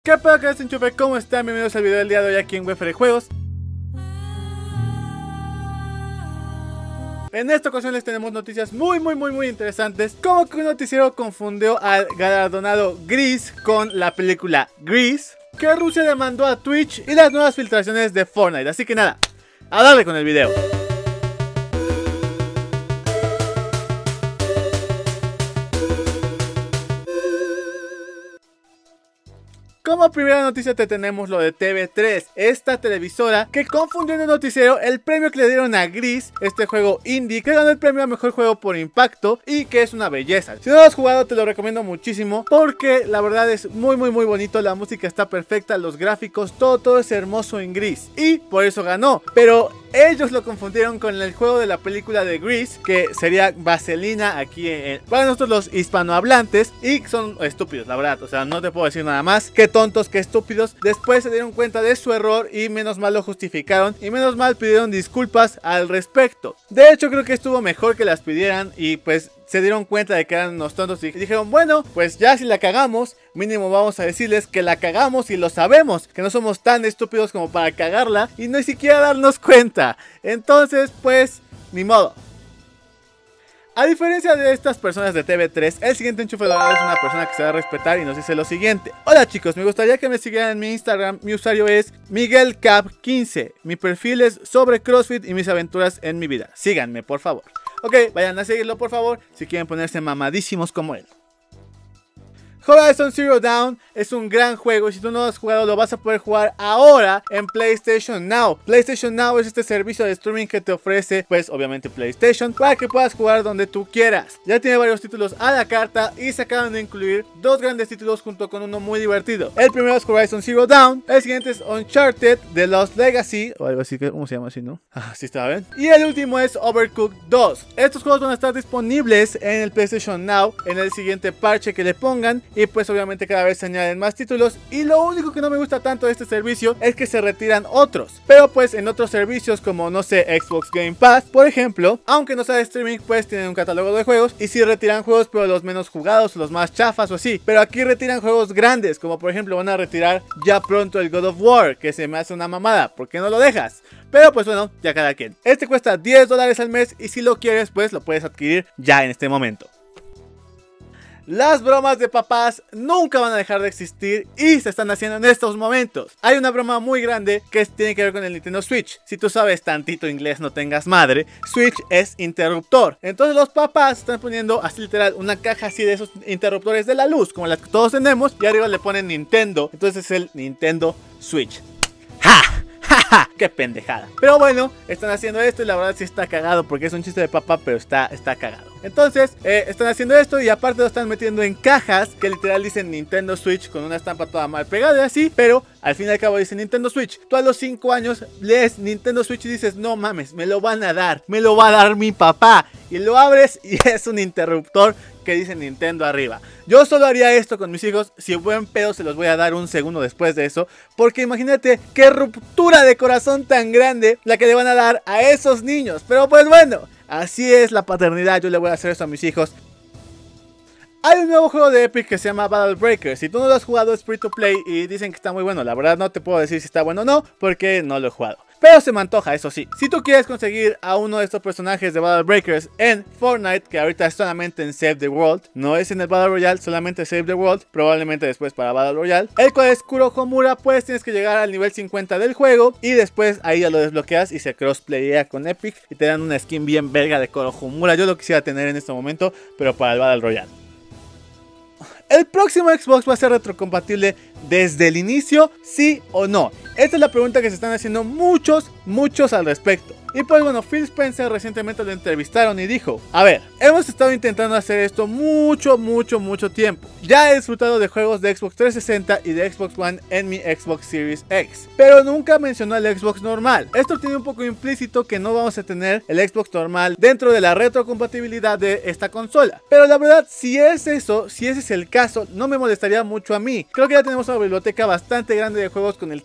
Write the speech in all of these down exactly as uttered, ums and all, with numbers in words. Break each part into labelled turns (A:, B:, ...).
A: ¿Qué pedo que es enchufe? ¿Cómo están? Bienvenidos al video del día de hoy aquí en Wefere Juegos. En esta ocasión les tenemos noticias muy muy muy muy interesantes. Como que un noticiero confundió al galardonado Gris con la película Gris, que Rusia demandó a Twitch, y las nuevas filtraciones de Fortnite. Así que nada, a darle con el video. Como primera noticia te tenemos lo de T V tres, esta televisora que confundió en el noticiero el premio que le dieron a Gris, este juego indie que ganó el premio a mejor juego por impacto y que es una belleza. Si no lo has jugado te lo recomiendo muchísimo porque la verdad es muy muy muy bonito, la música está perfecta, los gráficos, todo todo es hermoso en Gris y por eso ganó. Pero ellos lo confundieron con el juego de la película de Gris, que sería Vaselina aquí en, para nosotros los hispanohablantes, y son estúpidos, la verdad. O sea, no te puedo decir nada más. Qué tontos, qué estúpidos. Después se dieron cuenta de su error y menos mal lo justificaron y menos mal pidieron disculpas al respecto. De hecho, creo que estuvo mejor que las pidieran y pues se dieron cuenta de que eran unos tontos y dijeron, bueno, pues ya si la cagamos, mínimo vamos a decirles que la cagamos y lo sabemos, que no somos tan estúpidos como para cagarla y ni siquiera darnos cuenta. Entonces, pues, ni modo. A diferencia de estas personas de T V tres, el siguiente enchufe dorado es una persona que se va a respetar y nos dice lo siguiente. Hola chicos, me gustaría que me siguieran en mi Instagram. Mi usuario es Miguel Cap quince. Mi perfil es sobre CrossFit y mis aventuras en mi vida. Síganme, por favor. Ok, vayan a seguirlo por favor si quieren ponerse mamadísimos como él. Horizon Zero Dawn es un gran juego y si tú no lo has jugado lo vas a poder jugar ahora en PlayStation Now. PlayStation Now es este servicio de streaming que te ofrece pues obviamente PlayStation para que puedas jugar donde tú quieras. Ya tiene varios títulos a la carta y se acaban de incluir dos grandes títulos junto con uno muy divertido. El primero es Horizon Zero Dawn, el siguiente es Uncharted The Lost Legacy o algo así, que ¿cómo se llama así, no? Ah, sí estaba bien. Y el último es Overcooked dos. Estos juegos van a estar disponibles en el PlayStation Now en el siguiente parche que le pongan. Y pues obviamente cada vez se añaden más títulos. Y lo único que no me gusta tanto de este servicio es que se retiran otros. Pero pues en otros servicios como no sé, Xbox Game Pass por ejemplo, aunque no sea de streaming pues tienen un catálogo de juegos. Y sí retiran juegos pero los menos jugados, los más chafas o así. Pero aquí retiran juegos grandes, como por ejemplo van a retirar ya pronto el God of War, que se me hace una mamada. ¿Por qué no lo dejas? Pero pues bueno, ya cada quien. Este cuesta diez dólares al mes y si lo quieres pues lo puedes adquirir ya en este momento. Las bromas de papás nunca van a dejar de existir y se están haciendo en estos momentos. Hay una broma muy grande que tiene que ver con el Nintendo Switch. Si tú sabes tantito inglés, no tengas madre, Switch es interruptor. Entonces los papás están poniendo así literal una caja así de esos interruptores de la luz, como las que todos tenemos, y arriba le ponen Nintendo. Entonces es el Nintendo Switch. ¡Ja! ¡Ja! ¡Qué pendejada! Pero bueno, están haciendo esto y la verdad sí está cagado porque es un chiste de papá, pero está, está cagado. Entonces, eh, están haciendo esto y aparte lo están metiendo en cajas que literal dicen Nintendo Switch con una estampa toda mal pegada y así, pero al fin y al cabo dice Nintendo Switch. Tú a los cinco años lees Nintendo Switch y dices, no mames, me lo van a dar, me lo va a dar mi papá. Y lo abres y es un interruptor que dice Nintendo arriba. Yo solo haría esto con mis hijos, si buen pedo se los voy a dar un segundo después de eso, porque imagínate qué ruptura de corazón tan grande la que le van a dar a esos niños. Pero pues bueno, así es la paternidad, yo le voy a hacer eso a mis hijos. Hay un nuevo juego de Epic que se llama Battle Breakers. Si tú no lo has jugado es free to play y dicen que está muy bueno. La verdad no te puedo decir si está bueno o no porque no lo he jugado. Pero se me antoja, eso sí. Si tú quieres conseguir a uno de estos personajes de Battle Breakers en Fortnite, que ahorita es solamente en Save the World, no es en el Battle Royale, solamente Save the World, probablemente después para Battle Royale, el cual es Kuro Homura, pues tienes que llegar al nivel cincuenta del juego y después ahí ya lo desbloqueas y se crossplayea con Epic y te dan una skin bien verga de Kuro Homura. Yo lo quisiera tener en este momento, pero para el Battle Royale. ¿El próximo Xbox va a ser retrocompatible desde el inicio? ¿Sí o no? Esta es la pregunta que se están haciendo muchos, muchos al respecto. Y pues bueno, Phil Spencer recientemente lo entrevistaron y dijo: a ver, hemos estado intentando hacer esto mucho, mucho, mucho tiempo. Ya he disfrutado de juegos de Xbox trescientos sesenta y de Xbox One en mi Xbox Series X, pero nunca mencionó el Xbox normal. Esto tiene un poco implícito que no vamos a tener el Xbox normal dentro de la retrocompatibilidad de esta consola. Pero la verdad, si es eso, si ese es el caso, no me molestaría mucho a mí. Creo que ya tenemos una biblioteca bastante grande de juegos con el trescientos sesenta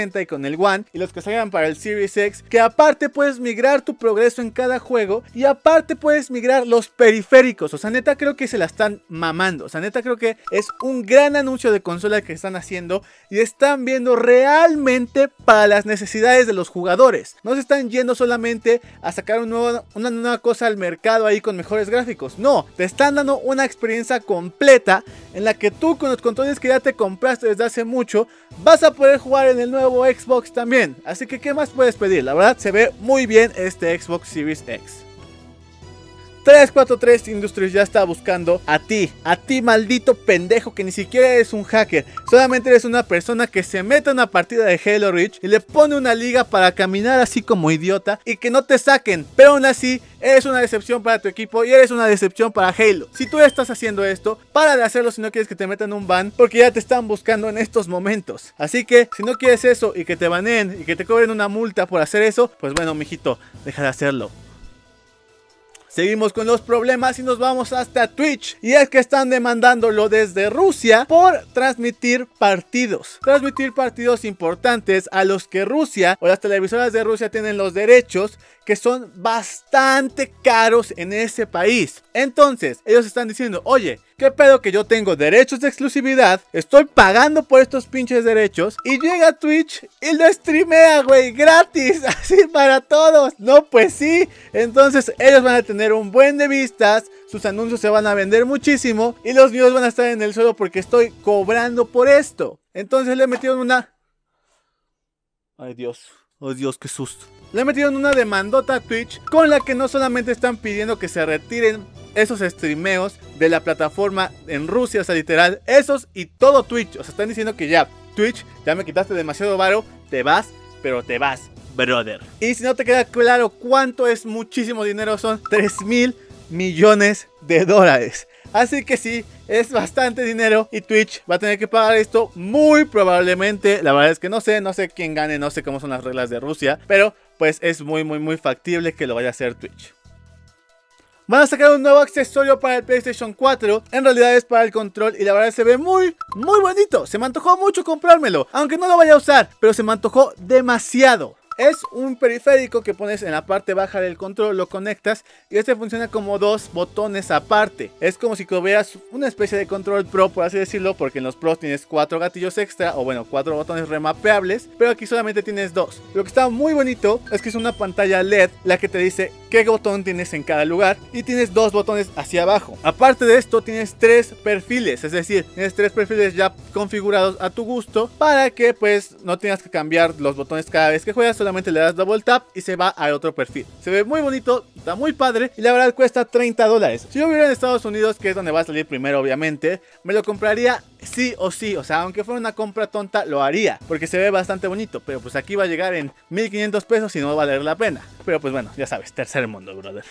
A: trescientos sesenta y con el One, y los que salgan para el Series X, que aparte puedes migrar tu progreso en cada juego, y aparte puedes migrar los periféricos. O sea, neta creo que se la están mamando. O sea, neta creo que es un gran anuncio de consola que están haciendo, y están viendo realmente para las necesidades de los jugadores. No se están yendo solamente a sacar un nuevo, una nueva cosa al mercado ahí con mejores gráficos. No, te están dando una experiencia completa en la que tú con los controles que ya te compraste desde hace mucho vas a poder jugar en el nuevo Xbox también. Así que ¿qué más puedes pedir? La verdad se ve muy bien este Xbox Series X. trescientos cuarenta y tres Industries ya está buscando a ti, a ti maldito pendejo que ni siquiera eres un hacker, solamente eres una persona que se mete a una partida de Halo Reach y le pone una liga para caminar así como idiota y que no te saquen, pero aún así eres una decepción para tu equipo y eres una decepción para Halo. Si tú estás haciendo esto, para de hacerlo si no quieres que te metan un ban, porque ya te están buscando en estos momentos. Así que si no quieres eso y que te baneen y que te cobren una multa por hacer eso, pues bueno, mijito, deja de hacerlo. Seguimos con los problemas y nos vamos hasta Twitch. Y es que están demandándolo desde Rusia por transmitir partidos. Transmitir partidos importantes a los que Rusia o las televisoras de Rusia tienen los derechos, que son bastante caros en ese país. Entonces, ellos están diciendo, oye, ¿qué pedo que yo tengo derechos de exclusividad? Estoy pagando por estos pinches derechos. Y llega Twitch y lo streamea, güey, gratis, así para todos. No, pues sí. Entonces, ellos van a tener un buen de vistas. Sus anuncios se van a vender muchísimo. Y los míos van a estar en el suelo porque estoy cobrando por esto. Entonces le metieron una... Ay, Dios. Oh, Dios, qué susto. Le metieron una demandota a Twitch con la que no solamente están pidiendo que se retiren esos streameos de la plataforma en Rusia, o sea, literal, esos y todo Twitch. O sea, están diciendo que ya, Twitch, ya me quitaste demasiado varo, te vas, pero te vas, brother. Y si no te queda claro cuánto es muchísimo dinero, son tres mil millones de dólares. Así que sí, es bastante dinero y Twitch va a tener que pagar esto muy probablemente. La verdad es que no sé, no sé quién gane, no sé cómo son las reglas de Rusia, pero pues es muy muy muy factible que lo vaya a hacer Twitch. Van a sacar un nuevo accesorio para el PlayStation cuatro. En realidad es para el control y la verdad se ve muy, muy bonito. Se me antojó mucho comprármelo, aunque no lo vaya a usar, pero se me antojó demasiado. Es un periférico que pones en la parte baja del control, lo conectas y este funciona como dos botones aparte. Es como si tuvieras una especie de control pro, por así decirlo, porque en los pros tienes cuatro gatillos extra, o bueno, cuatro botones remapeables, pero aquí solamente tienes dos. Lo que está muy bonito es que es una pantalla L E D la que te dice qué botón tienes en cada lugar y tienes dos botones hacia abajo. Aparte de esto tienes tres perfiles, es decir, tienes tres perfiles ya configurados a tu gusto para que pues no tengas que cambiar los botones cada vez que juegas. Solamente le das double tap y se va al otro perfil. Se ve muy bonito, está muy padre y la verdad cuesta treinta dólares. Si yo viviera en Estados Unidos, que es donde va a salir primero obviamente, me lo compraría sí o sí. O sea, aunque fuera una compra tonta, lo haría porque se ve bastante bonito. Pero pues aquí va a llegar en mil quinientos pesos y no va a valer la pena. Pero pues bueno, ya sabes, tercer mundo, brother.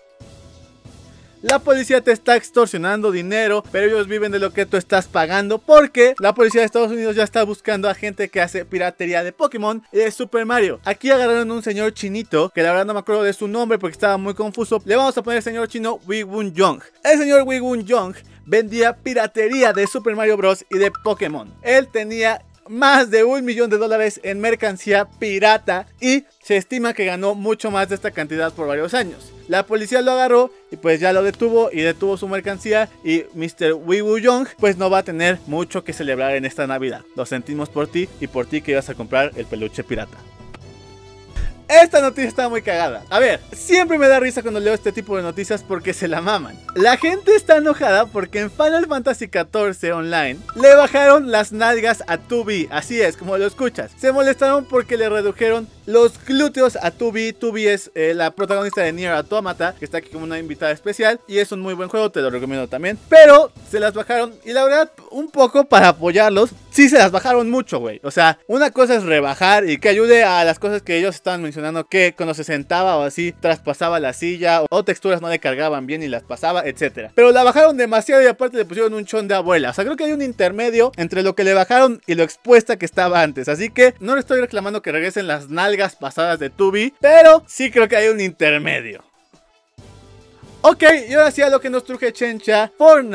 A: La policía te está extorsionando dinero, pero ellos viven de lo que tú estás pagando, porque la policía de Estados Unidos ya está buscando a gente que hace piratería de Pokémon y de Super Mario. Aquí agarraron a un señor chinito, que la verdad no me acuerdo de su nombre porque estaba muy confuso. Le vamos a poner señor chino Wiwun Young. El señor Wiwun Young vendía piratería de Super Mario Bros. Y de Pokémon. Él tenía más de un millón de dólares en mercancía pirata y se estima que ganó mucho más de esta cantidad por varios años. La policía lo agarró y pues ya lo detuvo y detuvo su mercancía y mister Wiwun Young pues no va a tener mucho que celebrar en esta Navidad. Lo sentimos por ti y por ti que ibas a comprar el peluche pirata. Esta noticia está muy cagada. A ver, siempre me da risa cuando leo este tipo de noticias porque se la maman. La gente está enojada porque en Final Fantasy catorce Online le bajaron las nalgas a two B. Así es, como lo escuchas. Se molestaron porque le redujeron los glúteos a two B. two B es eh, la protagonista de Nier Automata, que está aquí como una invitada especial. Y es un muy buen juego, te lo recomiendo también. Pero se las bajaron y la verdad, un poco para apoyarlos, sí se las bajaron mucho, güey. O sea, una cosa es rebajar y que ayude a las cosas que ellos estaban mencionando, que cuando se sentaba o así traspasaba la silla o, o texturas no le cargaban bien y las pasaba, etcétera. Pero la bajaron demasiado y aparte le pusieron un chon de abuela. O sea, creo que hay un intermedio entre lo que le bajaron y lo expuesta que estaba antes. Así que no le estoy reclamando que regresen las nalgas pasadas de two B, pero sí creo que hay un intermedio. Ok, y ahora sí a lo que nos truje Chencha. Fortnite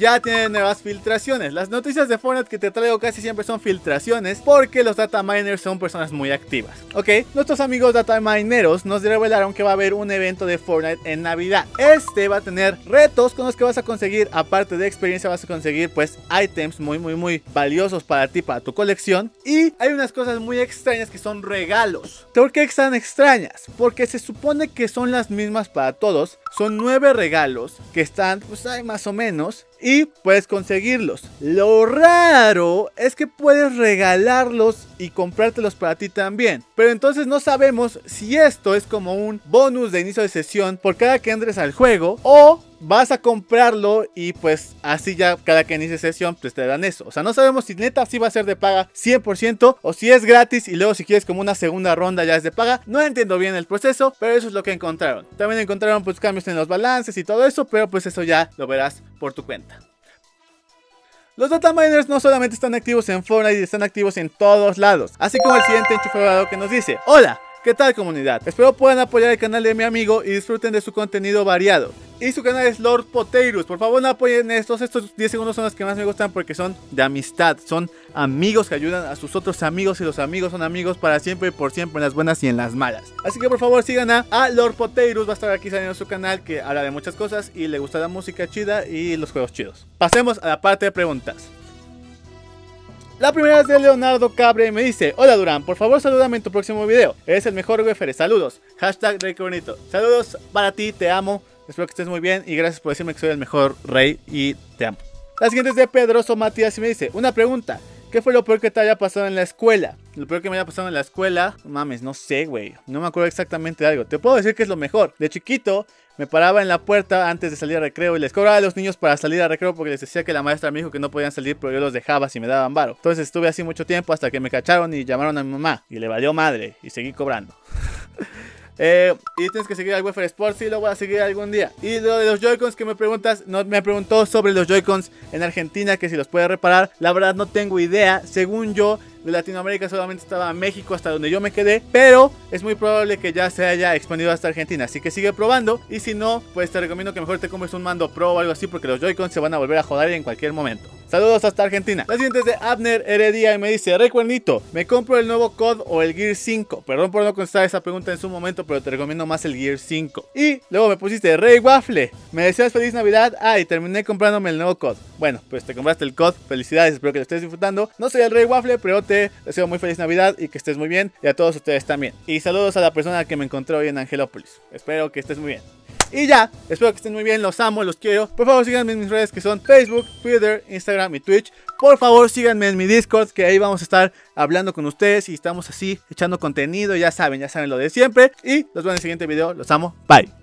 A: ya tiene nuevas filtraciones. Las noticias de Fortnite que te traigo casi siempre son filtraciones porque los data miners son personas muy activas. Ok, nuestros amigos data mineros nos revelaron que va a haber un evento de Fortnite en Navidad. Este va a tener retos con los que vas a conseguir, aparte de experiencia, vas a conseguir pues ítems muy muy muy valiosos para ti, para tu colección. Y hay unas cosas muy extrañas que son regalos. ¿Por qué están extrañas? Porque se supone que son las mismas para todos. Son nueve regalos que están pues ahí más o menos y puedes conseguirlos. Lo raro es que puedes regalarlos y comprártelos para ti también. Pero entonces no sabemos si esto es como un bonus de inicio de sesión por cada que entres al juego, o vas a comprarlo y pues así ya cada que inicie sesión pues te dan eso. O sea, no sabemos si neta sí va a ser de paga cien por ciento o si es gratis y luego si quieres como una segunda ronda ya es de paga. No entiendo bien el proceso, pero eso es lo que encontraron. También encontraron pues cambios en los balances y todo eso, pero pues eso ya lo verás por tu cuenta. Los data miners no solamente están activos en Fortnite, están activos en todos lados. Así como el siguiente enchufado que nos dice: hola, ¿qué tal comunidad? Espero puedan apoyar el canal de mi amigo y disfruten de su contenido variado. Y su canal es Lord Potayrus. Por favor no apoyen estos, estos diez segundos son los que más me gustan porque son de amistad. Son amigos que ayudan a sus otros amigos y los amigos son amigos para siempre y por siempre en las buenas y en las malas. Así que por favor sigan a, a Lord Potayrus, va a estar aquí saliendo su canal que habla de muchas cosas y le gusta la música chida y los juegos chidos. Pasemos a la parte de preguntas. La primera es de Leonardo Cabre y me dice: hola Durán, por favor salúdame en tu próximo video. Eres el mejor Wefere, saludos. Hashtag Rey que bonito. Saludos para ti, te amo. Espero que estés muy bien y gracias por decirme que soy el mejor rey y te amo. La siguiente es de Pedroso Matías y me dice: una pregunta. ¿Qué fue lo peor que te haya pasado en la escuela? Lo peor que me haya pasado en la escuela, mames, no sé, güey. No me acuerdo exactamente de algo. Te puedo decir que es lo mejor. De chiquito me paraba en la puerta antes de salir a recreo y les cobraba a los niños para salir a recreo porque les decía que la maestra me dijo que no podían salir, pero yo los dejaba si me daban varo. Entonces estuve así mucho tiempo hasta que me cacharon y llamaron a mi mamá y le valió madre y seguí cobrando. Eh, y tienes que seguir al Wefere Sports, sí, lo voy a seguir algún día. Y lo de los Joy-Cons que me preguntas, no, me preguntó sobre los Joy-Cons en Argentina, que si los puede reparar. La verdad no tengo idea. Según yo, de Latinoamérica solamente estaba México hasta donde yo me quedé, pero es muy probable que ya se haya expandido hasta Argentina, así que sigue probando. Y si no, pues te recomiendo que mejor te compres un mando pro o algo así, porque los Joy-Cons se van a volver a joder en cualquier momento. Saludos hasta Argentina. La siguiente es de Abner Heredia y me dice: recuerdito, ¿me compro el nuevo C O D o el Gear cinco? Perdón por no contestar esa pregunta en su momento, pero te recomiendo más el Gear cinco. Y luego me pusiste: Rey Waffle, ¿me deseas feliz Navidad? Ah, y terminé comprándome el nuevo C O D. Bueno, pues te compraste el C O D, felicidades, espero que lo estés disfrutando. No soy el Rey Waffle, pero te deseo muy feliz Navidad y que estés muy bien, y a todos ustedes también. Y saludos a la persona que me encontró hoy en Angelópolis. Espero que estés muy bien. Y ya, espero que estén muy bien, los amo, los quiero. Por favor síganme en mis redes que son Facebook, Twitter, Instagram y Twitch. Por favor síganme en mi Discord, que ahí vamos a estar hablando con ustedes y estamos así echando contenido. Ya saben, ya saben lo de siempre. Y los veo en el siguiente video, los amo, bye.